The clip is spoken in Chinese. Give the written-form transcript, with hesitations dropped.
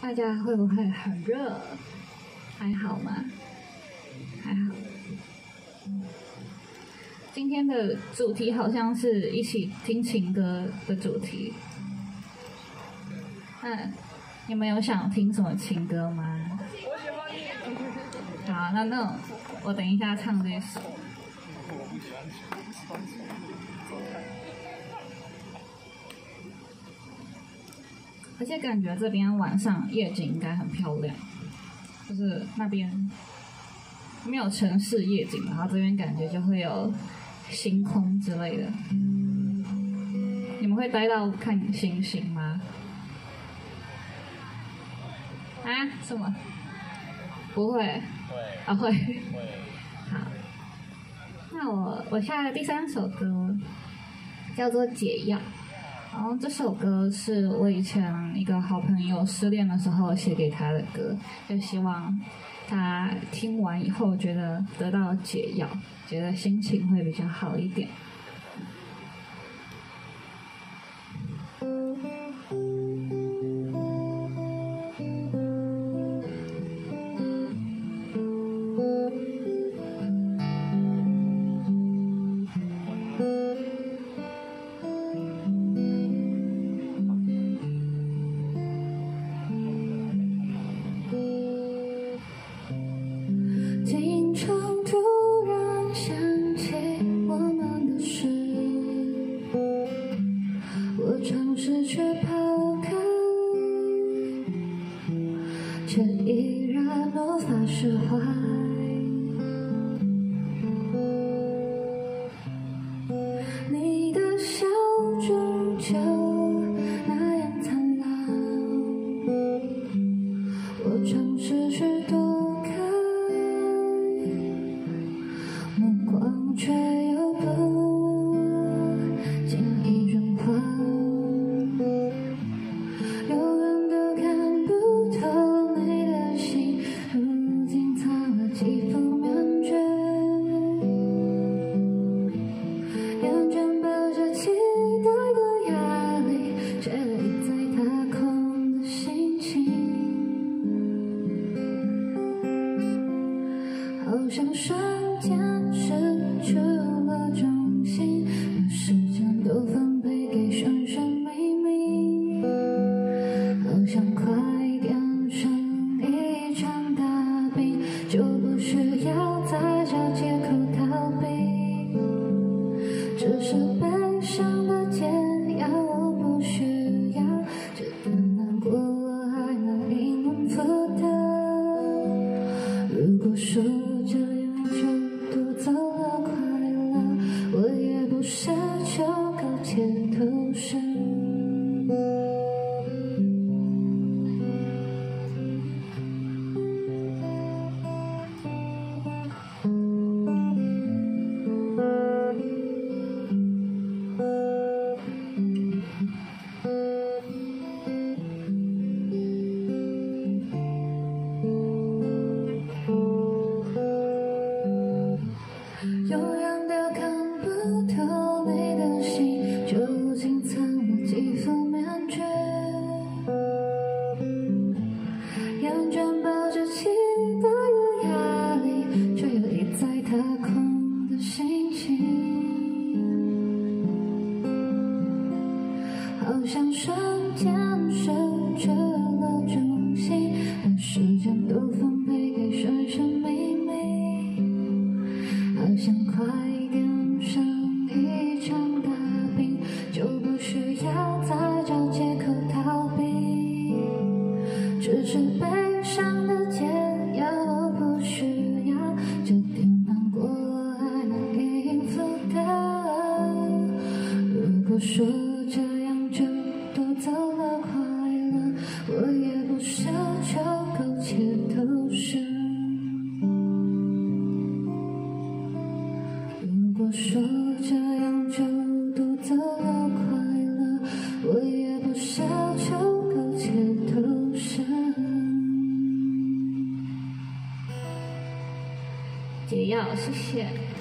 大家会不会很热？还好吗？还好。今天的主题好像是一起听情歌的主题。你们有想听什么情歌吗？ 我喜欢你。 好，那我等一下唱这首。而且感觉这边晚上夜景应该很漂亮，就是那边没有城市夜景，然后这边感觉就会有星空之类的。你们会待到看星星吗？啊？什么？不会。 会。 啊，会。 会。 好，那我下的第3首歌叫做《解药》。然后这首歌是我以前一个好朋友失恋的时候写给他的歌，就希望他听完以后觉得得到解药，觉得心情会比较好一点。 却依然无法释怀。你的笑终究那样灿烂，我尝试去躲开，目光却又不经意转换。好像瞬间失去了重心，把时间都分配给寻寻觅觅，好想快点生一场大病，就不需要再找借口逃避，只是悲伤的解药，我不需要这点难过，我还能应付的。如果说这样就夺走了快乐，我也不奢求苟且偷生。永远都看不透你的心究竟藏了几副面具，厌倦抱着期待的压力，却又一再踏空的心情，好像瞬间失去了重心，把时间都分配给寻寻觅觅，好想快点生一场大病，就不需要再找借口逃避，只是悲伤的解药，我不需要这点难过，我还能应付的。如果说这样就夺走了快乐，我也不奢求苟且偷生。如果说这样就夺走了快乐，我也不奢求苟且偷生。 解药，谢谢。